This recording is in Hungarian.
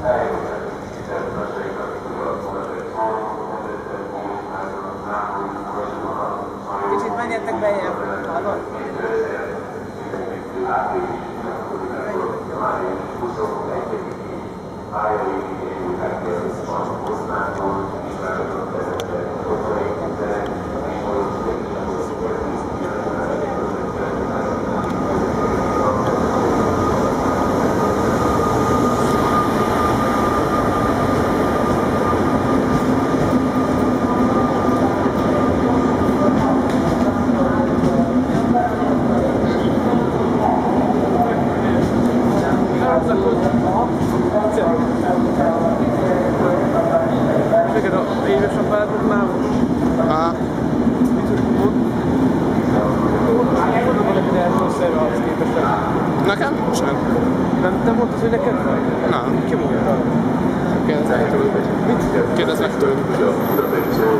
Kicsit menjetek beljebb, hallod? Nekem? Sem. Nem mondtad, hogy neked vagy? Nem. Ki mondta? Kérdezz meg tőlük. Mit? Kérdezz meg tőlük.